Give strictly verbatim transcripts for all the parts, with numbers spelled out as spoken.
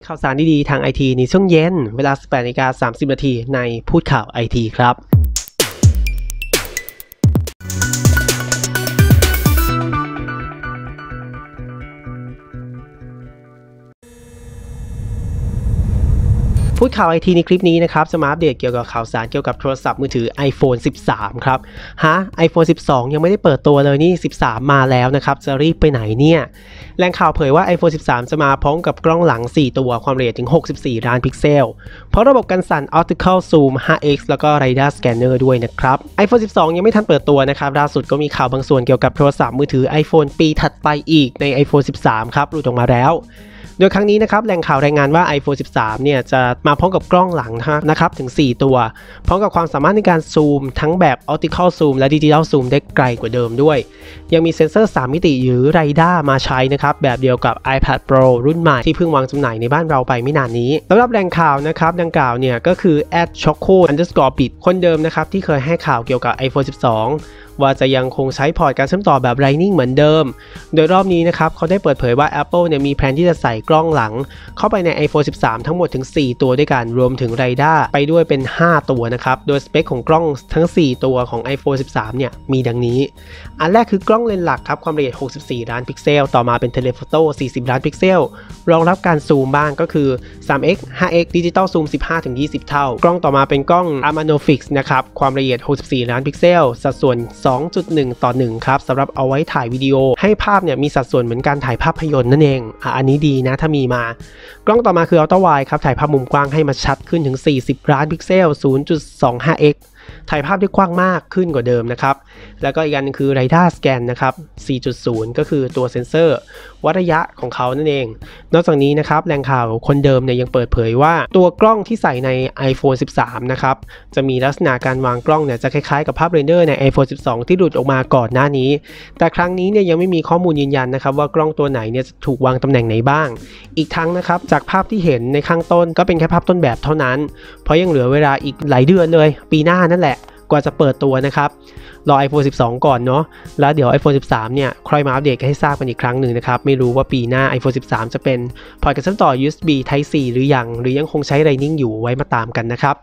ข่าวสารดีๆทาง ไอ ที ในช่วงเย็นเวลา สิบแปดนาฬิกาสามสิบนาทีในพูดข่าว ไอ ที ครับพูดข่าว ไอ ที ในคลิปนี้นะครับจะมาอัปเดตเกี่ยวกับข่าวสารเกี่ยวกับโทรศัพท์มือถือ ไอโฟน สิบสาม ครับฮะ ไอโฟน สิบสอง ยังไม่ได้เปิดตัวเลยนี่สิบสามมาแล้วนะครับจะรีบไปไหนเนี่ยแหล่งข่าวเผยว่า ไอโฟน สิบสาม จะมาพร้อมกับกล้องหลังสี่ตัวความละเอียดถึงหกสิบสี่ล้านพิกเซลเพราะระบบกันสั่น Optical Zoom ไฟว์ เอ็กซ์ แล้วก็ Radar Scanner ด้วยนะครับ ไอโฟน สิบสอง ยังไม่ทันเปิดตัวนะครับล่าสุดก็มีข่าวบางส่วนเกี่ยวกับโทรศัพท์มือถือ iPhone ปีถัดไปอีกใน ไอโฟน สิบสาม ครับหลุดออกมาแล้วโดยครั้งนี้นะครับแหล่งข่าวรายงานว่า ไอโฟน สิบสาม เนี่ยจะมาพร้อมกับกล้องหลังนะครับถึงสี่ตัวพร้อมกับความสามารถในการซูมทั้งแบบ Optical Zoom และ Digital Zoom ได้ไกลกว่าเดิมด้วยยังมีเซ็นเซอร์สามมิติหรือ Radar มาใช้นะครับแบบเดียวกับ iPad Pro รุ่นใหม่ที่เพิ่งวางจำหน่ายในบ้านเราไปไม่นานนี้สำหรับแหล่งข่าวนะครับดังกล่าวเนี่ยก็คือ แอท choco underscore bit คนเดิมนะครับที่เคยให้ข่าวเกี่ยวกับ ไอโฟน สิบสองว่าจะยังคงใช้พอร์ตการเชื่อมต่อแบบ Lightning เหมือนเดิมโดยรอบนี้นะครับเขาได้เปิดเผยว่า Apple เนี่ยมีแผนที่จะใส่กล้องหลังเข้าไปใน ไอโฟน สิบสาม ทั้งหมดถึงสี่ตัวด้วยกันรวมถึง Radar ไปด้วยเป็นห้าตัวนะครับโดยสเปคของกล้องทั้งสี่ตัวของ ไอโฟน สิบสาม เนี่ยมีดังนี้อันแรกคือกล้องเลนส์หลักครับความละเอียดหกสิบสี่ล้านพิกเซลต่อมาเป็นเทเลโฟโต้สี่สิบล้านพิกเซลรองรับการซูมบ้างก็คือ ทรี เอ็กซ์ ไฟว์ เอ็กซ์ Digital Zoom สิบห้าถึงยี่สิบ เท่ากล้องต่อมาเป็นกล้อง Anamorphic นะครับความละเอียดหกสิบสี่ล้านพิกเซลสัดส่วน สองจุดหนึ่งต่อหนึ่งครับสำหรับเอาไว้ถ่ายวิดีโอให้ภาพเนี่ยมีสัดส่วนเหมือนการถ่ายภาพยนตร์นั่นเองอ่ะอันนี้ดีนะถ้ามีมากล้องต่อมาคือ Ultra Wide ครับถ่ายภาพมุมกว้างให้มันชัดขึ้นถึงสี่สิบล้านพิกเซล ศูนย์จุดสองห้าเอ็กซ์ถ่ายภาพได้กว้างมากขึ้นกว่าเดิมนะครับแล้วก็อีกอันนึงคือ Radar Scan นะครับ สี่จุดศูนย์ ก็คือตัวเซ็นเซอร์วัดระยะของเขานั่นเองนอกจากนี้นะครับแหล่งข่าวคนเดิมเนี่ยยังเปิดเผยว่าตัวกล้องที่ใส่ใน ไอโฟน สิบสาม นะครับจะมีลักษณะการวางกล้องเนี่ยจะคล้ายๆกับภาพเรนเดอร์ใน ไอโฟน สิบสอง ที่หลุดออกมาก่อนหน้านี้แต่ครั้งนี้เนี่ยยังไม่มีข้อมูลยืนยันนะครับว่ากล้องตัวไหนเนี่ยจะถูกวางตำแหน่งไหนบ้างอีกทั้งนะครับจากภาพที่เห็นในข้างต้นก็เป็นแค่ภาพต้นแบบเท่านั้นเพราะยังเหลือเวลาอีกหลายเดือนเลยปีหน้านั่นแหละกว่าจะเปิดตัวนะครับรอ ไอโฟน สิบสอง ก่อนเนาะแล้วเดี๋ยว ไอโฟน สิบสาม เนี่ยค่อยมาอัปเดตให้ทราบกันอีกครั้งหนึ่งนะครับไม่รู้ว่าปีหน้า ไอโฟน สิบสาม จะเป็นพอร์ตการเชื่อมต่อ ยู เอส บี Type C หรือยังหรือยังคงใช้ Lightning อยู่ไว้มาตามกันนะครับ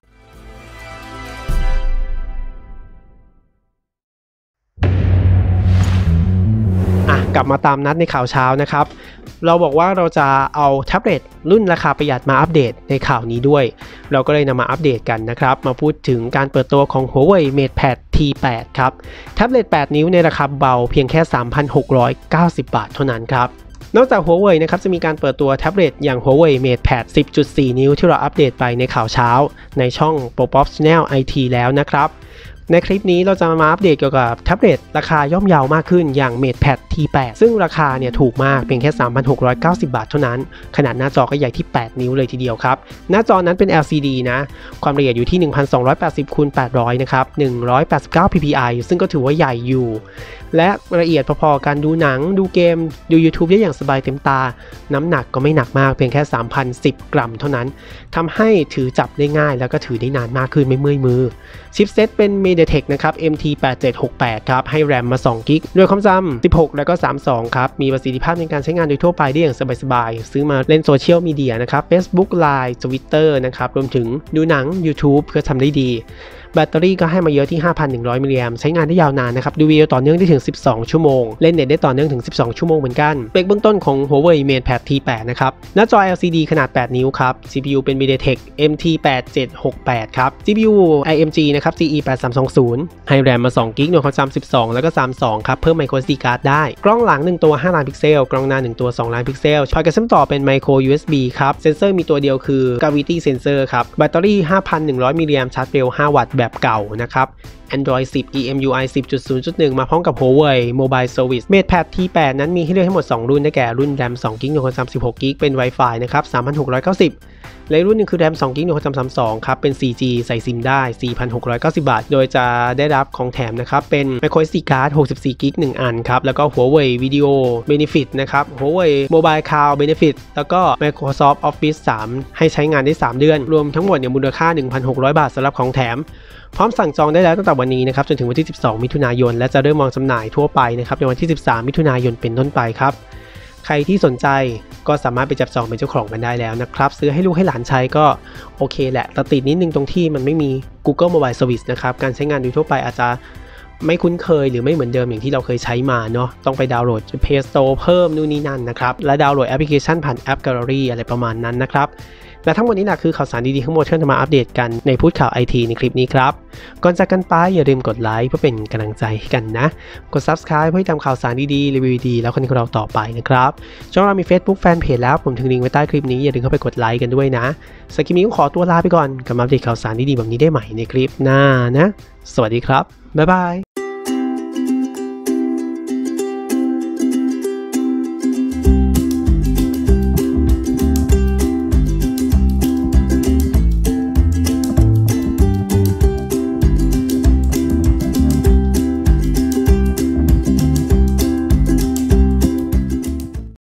กลับมาตามนัดในข่าวเช้านะครับเราบอกว่าเราจะเอาแท็บเล็ตรุ่นราคาประหยัดมาอัปเดตในข่าวนี้ด้วยเราก็เลยนำมาอัปเดตกันนะครับมาพูดถึงการเปิดตัวของ Huawei MatePad ที แปด ครับแท็บเล็ตแปดนิ้วในราคาเบาเพียงแค่ สามพันหกร้อยเก้าสิบ บาทเท่านั้นครับนอกจาก Huawei นะครับจะมีการเปิดตัวแท็บเล็ตอย่าง Huawei MatePad สิบจุดสี่ นิ้วที่เราอัปเดตไปในข่าวเช้าในช่อง Popop Channel ไอ ที แล้วนะครับในคลิปนี้เราจะมาอัปเดตเกี่ยวกับแท็บเล็ตราคาย่อมเยาวมากขึ้นอย่าง MatePad ที แปด ซึ่งราคาเนี่ยถูกมากเพียงแค่ สามพันหกร้อยเก้าสิบ บาทเท่านั้นขนาดหน้าจอก็ใหญ่ที่แปดนิ้วเลยทีเดียวครับหน้าจอนั้นเป็น แอล ซี ดี นะความละเอียดอยู่ที่ หนึ่งพันสองร้อยแปดสิบคูณแปดร้อย นะครับหนึ่งร้อยแปดสิบเก้า พี พี ไอ ซึ่งก็ถือว่าใหญ่อยู่และละเอียดพอๆกันดูหนังดูเกมดู YouTube ได้อย่างสบายเต็มตาน้ำหนักก็ไม่หนักมากเพียงแค่ สามพันสิบ กรัมเท่านั้นทำให้ถือจับได้ง่ายแล้วก็ถือได้นานมากขึ้นไม่เมื่อยมือชิปเซตเป็น MediaTek นะครับ เอ็ม ที แปดเจ็ดหกแปด ครับให้แรมมาสองกิกะด้วยความจำสิบหกแล้วก็สามสิบสองครับมีประสิทธิภาพในการใช้งานโดยทั่วไปได้อย่างสบายๆซื้อมาเล่นโซเชียลมีเดียนะครับ Facebook Line Twitter นะครับรวมถึงดูหนัง YouTube เพื่อทำได้ดีแบตเตอรี่ก็ให้มาเยอะที่ ห้าพันหนึ่งร้อย มิลลิแอมป์ใช้งานได้ยาวนานนะครับดูวิดีโอต่อเนื่องได้ถึงสิบสองชั่วโมงเล่นเน็ตได้ต่อเนื่องถึงสิบสองชั่วโมงเหมือนกันสเปคเบื้องต้นของ Huawei MatePad ที แปด นะครับหน้าจอ แอล ซี ดี ขนาดแปดนิ้วครับ ซี พี ยู เป็น MediaTek เอ็ม ที แปดเจ็ดหกแปด ครับ จี พี ยู ไอ เอ็ม จี นะครับ ซี อี แปดสามสองศูนย์ ให้แรมมาสองกิกะหน่วยความจำสิบสองแล้วก็สามสิบสองครับเพิ่ม Micro เอส ดี Card ได้กล้องหลังหนึ่งตัวห้าล้านพิกเซลกล้องหน้าหนึ่งตัวสองล้านพิกเซลพอร์ตการเชื่อมต่อเป็น Micro ยู เอส บี ครับเซนเซอร์มีตัวเดียวคือ Gravity Sensor ครับแบตเตอรี่ ห้าพันหนึ่งร้อย มิลลิแอมป์ชาร์จเร็วห้าวัตต์แบบเก่านะครับAndroid สิบ อี เอ็ม ยู ไอ สิบจุดศูนย์จุดหนึ่ง มาพร้อมกับ Huawei Mobile Service MatePad ที แปด นั้นมีให้เลือกทั้งหมดสองรุ่นได้แก่รุ่น แรม สองกิกะหน่วยความจำสิบหกกิกะเป็น Wi-Fi นะครับ สามพันหกร้อยเก้าสิบ และรุ่นนึงคือ แรม สองกิกะหน่วยความจำสามสิบสองครับเป็น โฟร์จี ใส่ซิมได้ สี่พันหกร้อยเก้าสิบ บาทโดยจะได้รับของแถมนะครับเป็น Micro เอส ดี Card หกสิบสี่กิกะหนึ่งอันครับแล้วก็ Huawei Video Benefit นะครับ Huawei Mobile Cloud Benefit แล้วก็ Microsoft Office สามให้ใช้งานได้สามเดือนรวมทั้งหมดเนี่ยมูลค่า หนึ่งพันหกร้อย บาทสำหรับของแถมพร้อมสั่งจองได้แล้วตั้งแต่วันนี้นะครับจนถึงวันที่สิบสองมิถุนายนและจะเริ่มวางจำหน่ายทั่วไปนะครับในวันที่สิบสามมิถุนายนเป็นต้นไปครับใครที่สนใจก็สามารถไปจับจองเป็นเจ้าของกันได้แล้วนะครับซื้อให้ลูกให้หลานใช้ก็โอเคแหละแต่ติดนิดนึงตรงที่มันไม่มี Google Mobile Service นะครับการใช้งานโดยทั่วไปอาจจะไม่คุ้นเคยหรือไม่เหมือนเดิมอย่างที่เราเคยใช้มาเนาะต้องไปดาวน์โหลด Play Store เพิ่มนู่นนี่นั่นนะครับและดาวน์โหลดแอปพลิเคชันผ่านแอป Gallery อะไรประมาณนั้นนะครับและทั้งหมดนี้แหละคือข่าวสารดีๆทั้งหมดที่จะมาอัปเดตกันในพูดข่าว ไอ ที ในคลิปนี้ครับก่อนจากกันไปอย่าลืมกดไลค์เพื่อเป็นกำลังใจให้กันนะกด Subscribe เพื่อติดตามข่าวสารดีๆรีวิวดีแล้วคนของเราต่อไปนะครับช่องเรามี Facebook Fanpage แล้วผมทิ้งลิงก์ไว้ใต้คลิปนี้อย่าลืมเข้าไปกดไลค์กันด้วยนะสำหรับคลิปนี้ก็ขอตัวลาไปก่อนกลับมาอัปเดตข่าวสารดีๆแบบนี้ได้ใหม่ในคลิปหน้านะสวัสดีครับบ๊ายบาย